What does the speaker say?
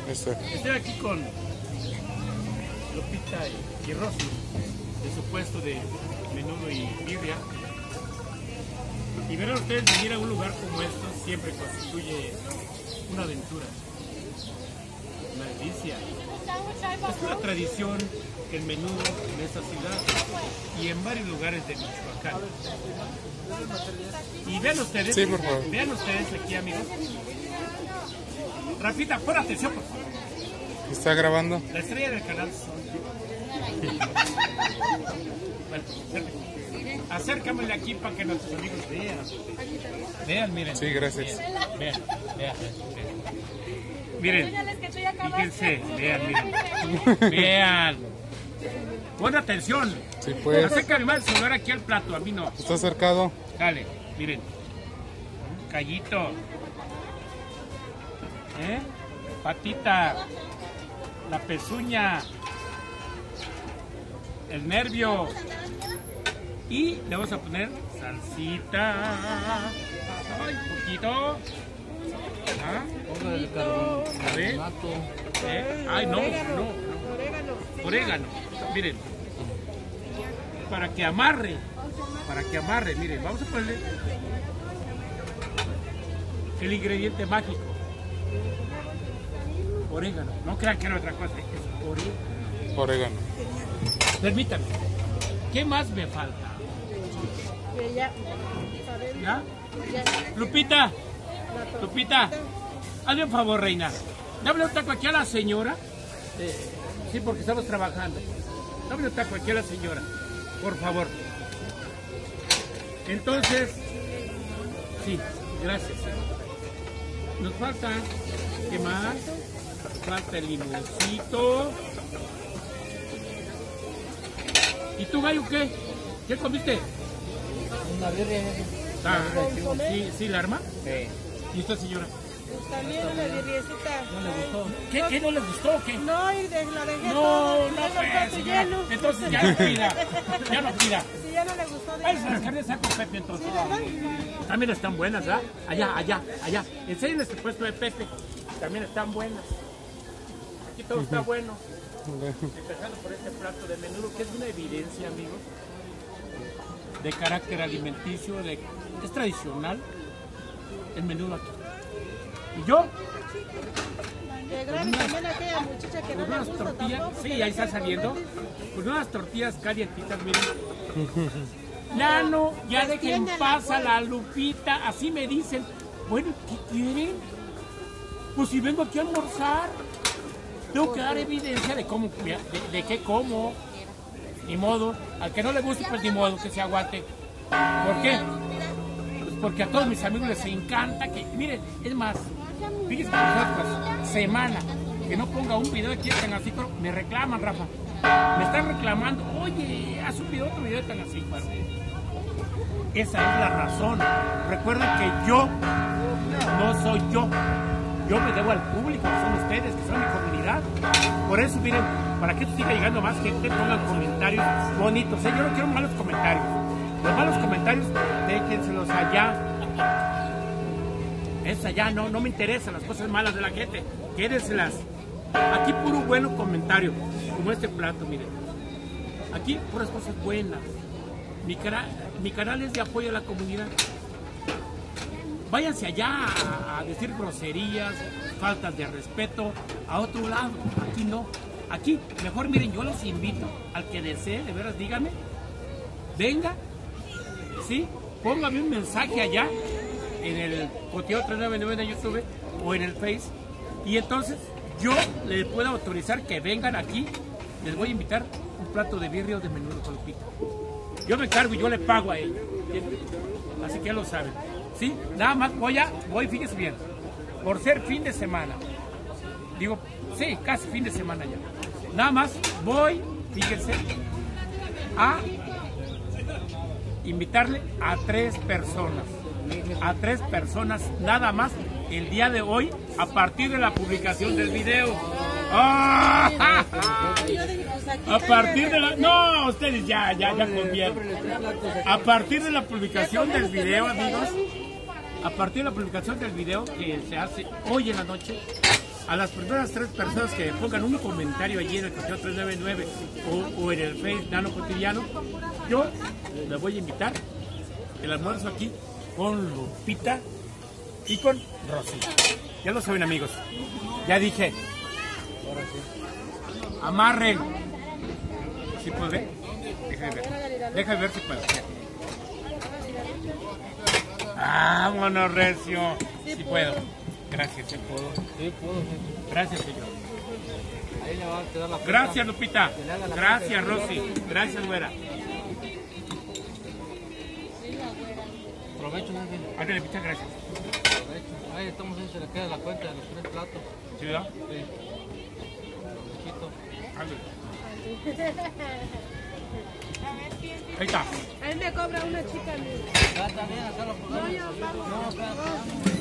Estoy aquí con Lupita y Rosy, de su puesto de menudo y birria. Y ver a ustedes venir a un lugar como esto siempre constituye una aventura, una delicia. Es una tradición que el menudo en esta ciudad y en varios lugares de Michoacán. Y vean ustedes, sí, por favor. Vean ustedes aquí, amigos. Rafita, pon atención, por favor. ¿Está grabando? La estrella del canal. Bueno, acércamele aquí para que nuestros amigos vean. Vean, miren. Sí, gracias. Vean. Miren, fíjense, miren. Vean. Pon atención. Sí, pues. Acércame más el celular aquí al plato, a mí no. ¿Está acercado? Dale, miren. Callito. Patita. La pezuña. El nervio. Y le vamos a poner salsita. Ay, poquito. A ver. Ay, no. Orégano. Miren. Para que amarre, miren, vamos a ponerle el ingrediente mágico. Orégano, no crean que era otra cosa, es orégano. Orégano. Permítanme, ¿qué más me falta? ¿Ya? Lupita, hazme un favor, reina. Dame un taco aquí a la señora. Sí, porque estamos trabajando. Dame un taco aquí a la señora. Por favor. Entonces, sí, gracias. Nos falta, ¿qué más? Falta el limoncito. ¿Y tú, gallo, qué? ¿Qué comiste? Una birria. ¿Sí, la arma? Sí. ¿Y esta señora? También una birriecita. ¿No le gustó? ¿Qué no le gustó o qué? No, y la dejé No, toda. pues, señora. Entonces ya no pida. Ya no pida. Si ya no le gustó. Ay, las carnes están con Pepe entonces. También están buenas, ¿verdad? Allá. Enseñen este puesto de Pepe. También están buenas. Aquí todo está bueno. Empezando por este plato de menudo, que es una evidencia, amigos, de carácter alimenticio, es tradicional el menudo aquí. Y yo, También aquella muchacha que no con le unas gusta tortillas, tampoco, sí, que ahí no está se saliendo, conoce. con unas tortillas calientitas, miren. Nano, ya dejen paz a la Lupita, así me dicen. Bueno, ¿qué quieren? Pues si vengo aquí a almorzar, tengo que dar evidencia de cómo, de qué como. Ni modo, al que no le guste, pues ni modo, que se aguante. ¿Por qué? Pues porque a todos mis amigos les encanta que, miren, es más, fíjense que nosotros, semana, que no ponga un video aquí tan así, pero me reclaman, Rafa. Me están reclamando, oye, haz un video, otro video tan así, bueno. Esa es la razón. Recuerden que yo no soy yo. Yo me debo al público, que son ustedes, que son mi comunidad. Por eso, miren, para que esto siga llegando más gente, pongan comentarios bonitos. Yo no quiero malos comentarios. Los malos comentarios, déjenselos allá. Es allá, no me interesan las cosas malas de la gente. Quédenselas. Aquí puro bueno comentario, como este plato, miren. Aquí puras cosas buenas. Mi canal es de apoyo a la comunidad. Váyanse allá a decir groserías, faltas de respeto, a otro lado. Aquí no. Aquí, mejor miren, yo los invito al que desee, de veras, díganme. Venga, ¿sí? Póngame un mensaje allá en el Coteo 399 de YouTube o en el Face. Y entonces yo les puedo autorizar que vengan aquí. Les voy a invitar un plato de birria o de menudo con Lupita. Yo me encargo y yo le pago a ella. Así que ya lo saben. ¿Sí? Nada más voy, fíjense bien, por ser fin de semana, digo, sí, casi fin de semana ya, nada más voy, fíjense, a invitarle a 3 personas, nada más, el día de hoy, a partir de la publicación del video. ¡Oh! A partir de la... No, ustedes ya confían. A partir de la publicación del video, amigos, a partir de la publicación del video que se hace hoy en la noche, A las primeras 3 personas que pongan un comentario allí en el conteo 399 o en el Facebook Nano Cotidiano, yo les voy a invitar el almuerzo aquí con Lupita y con Rosy. Ya lo saben, amigos. Ya dije. Amarren. ¿Sí puedo ver? Déjame ver. Déjame ver si puedo. Vámonos, Recio. Sí puedo. Gracias, sí puedo. Sí, puedo. Gracias, señor. Ahí le va a quedar la Gracias, Lupita. Que le haga la Gracias, cuenta. Rosy. Gracias, Güera. Provecho, jefe. Ándale, Lupita, gracias. Provecho. Ahí estamos, ahí se le queda la cuenta de los 3 platos. ¿Sí, verdad? Sí. Provechito. Ándale. Ahí está. Ahí me cobra una chica. Ya está bien, acá lo ponemos. No, yo pago. No, acá.